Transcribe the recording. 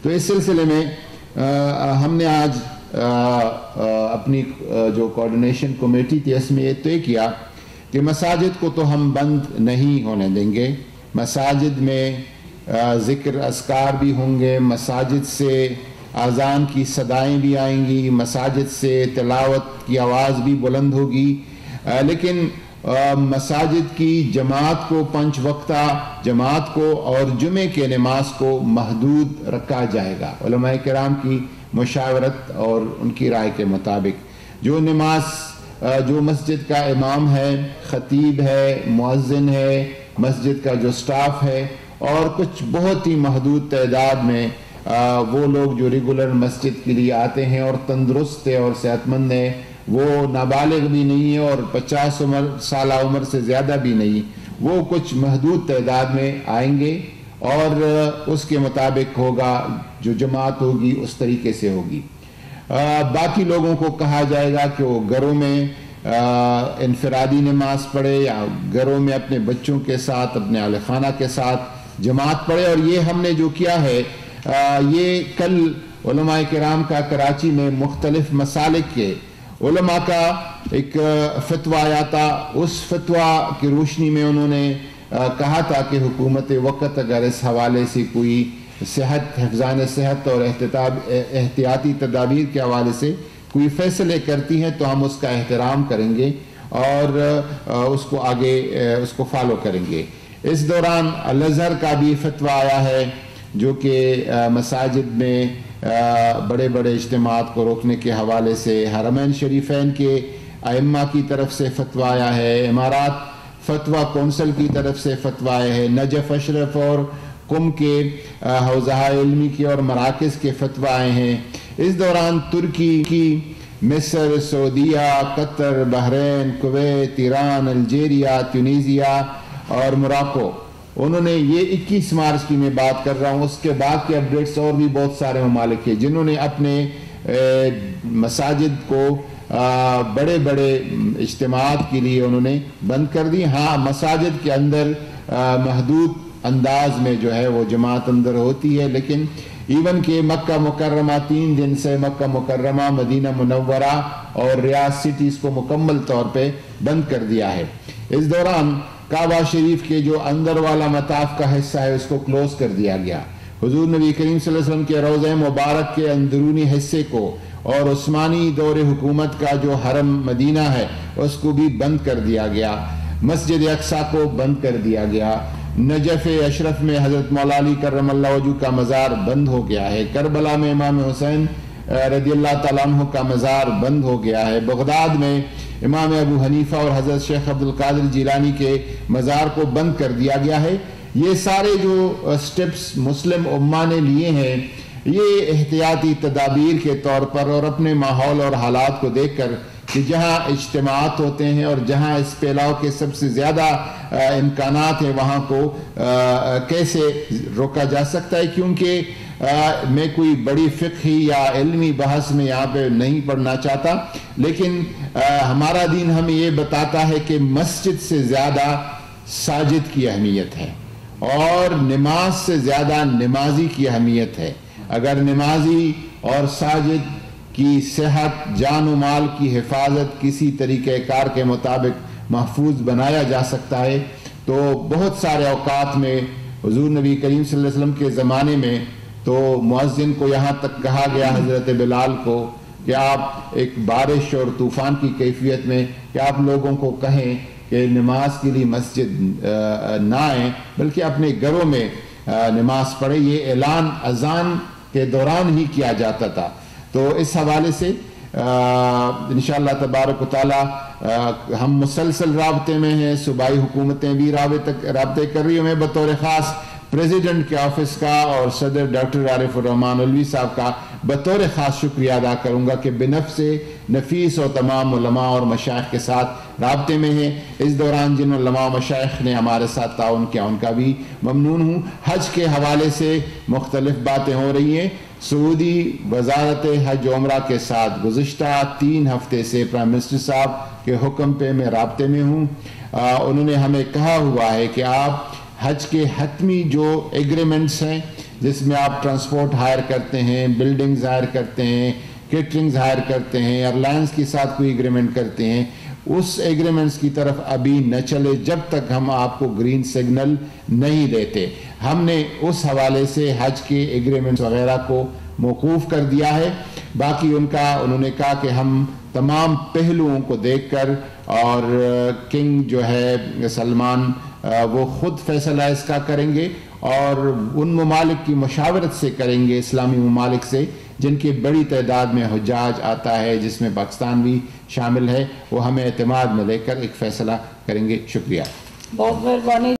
تو اس سلسلے میں ہم نے آج اپنی جو کوارڈینیشن کمیٹی تھی اس میں یہ طے کیا کہ مساجد کو تو ہم بند نہیں ہونے دیں گے. مساجد میں ذکر اذکار بھی ہوں گے، مساجد سے اذان کی صدائیں بھی آئیں گی، مساجد سے تلاوت کی آواز بھی بلند ہوگی، لیکن مساجد کی جماعت کو، 5 وقتہ جماعت کو اور جمعے کے نماز کو محدود رکھا جائے گا علماء کرام کی مشاورت اور ان کی رائے کے مطابق. جو مسجد کا امام ہے، خطیب ہے، مؤذن ہے، مسجد کا جو سٹاف ہے اور کچھ بہت ہی محدود تعداد میں وہ لوگ جو ریگولر مسجد کے لیے آتے ہیں اور تندرست ہے اور صحت مند ہے، وہ نابالغ بھی نہیں ہے اور 50 سالہ عمر سے زیادہ بھی نہیں، وہ کچھ محدود تعداد میں آئیں گے اور اس کے مطابق ہوگا، جو جماعت ہوگی اس طریقے سے ہوگی. باقی لوگوں کو کہا جائے گا کہ وہ گھروں میں انفرادی نماز پڑھے یا گھروں میں اپنے بچوں کے ساتھ، اپنے اہل خانہ کے ساتھ جماعت پڑھے. اور یہ ہم نے جو کیا ہے، یہ کل علماء کرام کا کراچی میں مختلف مسالک کے علماء کا ایک فتویٰ آیا تھا. اس فتویٰ کی روشنی میں انہوں نے کہا تھا کہ حکومت وقت اگر اس حوالے سے کوئی حفظان صحت اور احتیاطی تدابیر کے حوالے سے کوئی فیصلے کرتی ہیں تو ہم اس کا احترام کریں گے اور اس کو آگے اس کو فالو کریں گے. اس دوران الازہر کا بھی فتویٰ آیا ہے جو کہ مساجد میں بڑے بڑے اجتماعات کو روکنے کے حوالے سے حرمین شریفین کے ائمہ کی طرف سے فتویٰ آیا ہے، امارات فتویٰ کونسل کی طرف سے فتویٰ آیا ہے، نجف اشرف اور قم کے حوزہ علمی کے اور مراکز کے فتویٰ آئے ہیں. اس دوران ترکی کی، مصر، سعودیہ، قطر، بحرین، کویت، ایران، الجیریا، تونیزیا اور موراکو، انہوں نے یہ 21 مارچ کی میں بات کر رہا ہوں، اس کے بعد کے اپڈیٹس اور بھی بہت سارے ممالک ہیں جنہوں نے اپنے مساجد کو بڑے بڑے اجتماعات کے لیے انہوں نے بند کر دی. ہاں، مساجد کے اندر محدود انداز میں جو ہے وہ جماعت اندر ہوتی ہے، لیکن ایون کہ مکہ مکرمہ 3 دن سے مکہ مکرمہ، مدینہ منورہ اور ریاض سٹیز کو مکمل طور پہ بند کر دیا ہے. اس دوران کعبہ شریف کے جو اندر والا مطاف کا حصہ ہے اس کو کلوز کر دیا گیا. حضور نبی کریم صلی اللہ علیہ وسلم کے روضہ مبارک کے اندرونی حصے کو اور عثمانی دور حکومت کا جو حرم مدینہ ہے اس کو بھی بند کر دیا گیا. مسجد اقصیٰ کو بند کر دیا گیا. نجف اشرف میں حضرت مولا علی کرم اللہ وجہ کا مزار بند ہو گیا ہے. کربلا میں امام حسین رضی اللہ تعالیٰ عنہ کا مزار بند ہو گیا ہے. بغداد میں امام ابو حنیفہ اور حضرت شیخ عبد القادر جیلانی کے مزار کو بند کر دیا گیا ہے. یہ سارے جو سٹیپس مسلم امہ نے لیے ہیں، یہ احتیاطی تدابیر کے طور پر اور اپنے ماحول اور حالات کو دیکھ کر کہ جہاں اجتماعات ہوتے ہیں اور جہاں اس پھیلاؤ کے سب سے زیادہ امکانات ہیں وہاں کو کیسے روکا جا سکتا ہے. کیونکہ میں کوئی بڑی فقہی یا علمی بحث میں یہاں پہ نہیں پڑھنا چاہتا، لیکن ہمارا دین ہمیں یہ بتاتا ہے کہ مسجد سے زیادہ ساجد کی اہمیت ہے اور نماز سے زیادہ نمازی کی اہمیت ہے. اگر نمازی اور ساجد کی صحت، جان و مال کی حفاظت کسی طریقہ کار کے مطابق محفوظ بنایا جا سکتا ہے تو بہت سارے اوقات میں حضور نبی کریم صلی اللہ علیہ وسلم کے زمانے میں تو مؤذن کو یہاں تک کہا گیا حضرت بلال کو کہ آپ ایک بارش اور طوفان کی کیفیت میں کہ آپ لوگوں کو کہیں کہ نماز کے لیے مسجد نہ آئیں بلکہ اپنے گھروں میں نماز پڑھیں. یہ اعلان اذان کے دوران ہی کیا جاتا تھا. تو اس حوالے سے انشاءاللہ تبارک و تعالی ہم مسلسل رابطے میں ہیں. صوبائی حکومتیں بھی رابطے کر رہی ہیں. میں بطور خاص پریزیڈنٹ کے آفس کا اور صدر ڈاکٹر عارف الرحمان علوی صاحب کا بطور خاص شکریہ ادا کروں گا کہ بنفس نفیس اور تمام علماء اور مشائخ کے ساتھ رابطے میں ہیں. اس دوران جن علماء و مشائخ نے ہمارے ساتھ تعاون کیا ان کا بھی ممنون ہوں. حج کے حوالے سے مختلف باتیں ہو رہی ہیں. سعودی وزارت حج عمرہ کے ساتھ گزشتہ 3 ہفتے سے پرائم منسٹر صاحب کے حکم پہ میں رابطے میں ہوں. انہوں نے ہمیں کہا ہوا ہے کہ آپ حج کے حتمی جو ایگریمنٹس ہیں جس میں آپ ٹرانسپورٹ ہائر کرتے ہیں، بلڈنگز ہائر کرتے ہیں، کیٹرنگز ہائر کرتے ہیں، ایئر لائنز کے ساتھ کوئی ایگریمنٹ کرتے ہیں، اس ایگریمنٹس کی طرف ابھی نہ چلے جب تک ہم آپ کو گرین سگنل نہیں دیتے۔ ہم نے اس حوالے سے حج کے ایگریمنٹس وغیرہ کو موقوف کر دیا ہے۔ باقی انہوں نے کہا کہ ہم تمام پہلوؤں کو دیکھ کر، اور کنگ جو ہے سلمان وہ خود فیصلہ اس کا کریں گے، اور ان ممالک کی مشاورت سے کریں گے، اسلامی ممالک سے جن کی بڑی تعداد میں حجاج آتا ہے، جس میں پاکستان بھی شامل ہے، وہ ہمیں اعتماد میں لے کر ایک فیصلہ کریں گے۔ شکریہ، بہت مہربانی۔